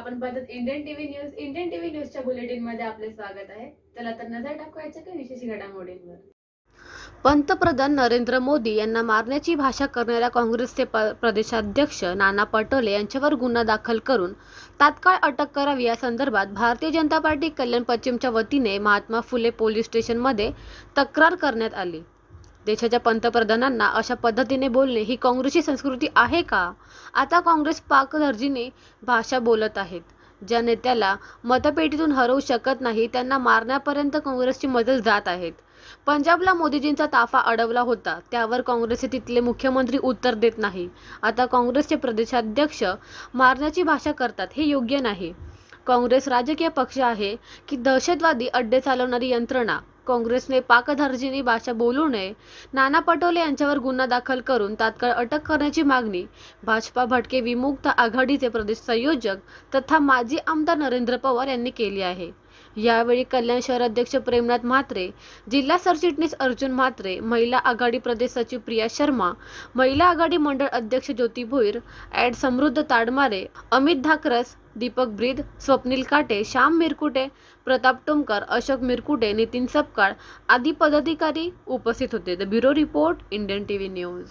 आपण पाहतात Indian TV news. Indian TV न्यूजच्या बुलेटिन मध्ये आपले स्वागत आहे. चला तर नजर टाकूया काही विशेष घडामोडींवर. पंतप्रधान नरेंद्र मोदी यांना मारण्याची भाषा करणाऱ्या काँग्रेसचे प्रदेशाध्यक्ष नाना पटोले यांच्यावर गुन्हा दाखल करून तात्काळ अटक करावी या संदर्भात भारतीय जनता पार्टी कल्याण पश्चिमच्या वतीने महात्मा फुले पोलीस स्टेशनमध्ये तक्रार करण्यात आली. देशाच्या पंतप्रधानांना अशा पद्धतीने बोलणे ही काँग्रेसची संस्कृती आहे का? आता काँग्रेस पाकधर्जीने भाषा बोलत आहेत. ज्या नेत्याला मतपेटीतून हरवू शकत नाही त्यांना मारण्यापर्यंत काँग्रेसची मजल जात आहेत. पंजाबला मोदीजींचा ताफा अडवला होता, त्यावर काँग्रेसचे तिथले मुख्यमंत्री उत्तर देत नाही. आता काँग्रेसचे प्रदेशाध्यक्ष मारण्याची भाषा करतात, हे योग्य नाही. काँग्रेस राजकीय पक्ष आहे की दहशतवादी अड्डे चालवणारी यंत्रणा? काँग्रेसने पाकधर्जीनी भाषा बोलू नये. नाना पटोले यांच्यावर गुन्हा दाखल करून तात्काळ अटक करण्याची मागणी भाजपा भटके विमुक्त आघाडीचे प्रदेश संयोजक तथा माजी आमदार नरेंद्र पवार यांनी केली आहे. यावेळी कल्याण शहर अध्यक्ष प्रेमनाथ म्हात्रे, जिल्हा सरचिटणीस अर्जुन म्हात्रे, महिला आघाडी प्रदेश सचिव प्रिया शर्मा, महिला आघाडी मंडळ अध्यक्ष ज्योती भोईर, ॲड समृद्ध ताडमारे, अमित धाकरस, दीपक ब्रीद, स्वप्नील काटे, श्याम मिरकुटे, प्रताप टोमकर, अशोक मिरकुटे, नितीन सपकाळ आदी पदाधिकारी उपस्थित होते. The bureau report, Indian TV news.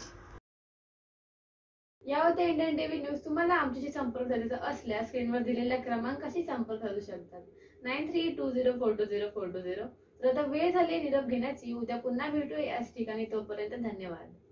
या होत्या इंडियन टीव्ही न्यूज. तुम्हाला आमच्याशी संपर्क साधायचा असल्यास स्क्रीनवर दिलेल्या क्रमांकाशी संपर्क साधू शकतात. 9320420420. तर आता वेळ झाली निरोप घेण्याची. उद्या पुन्हा भेटूया याच ठिकाणी. तोपर्यंत धन्यवाद.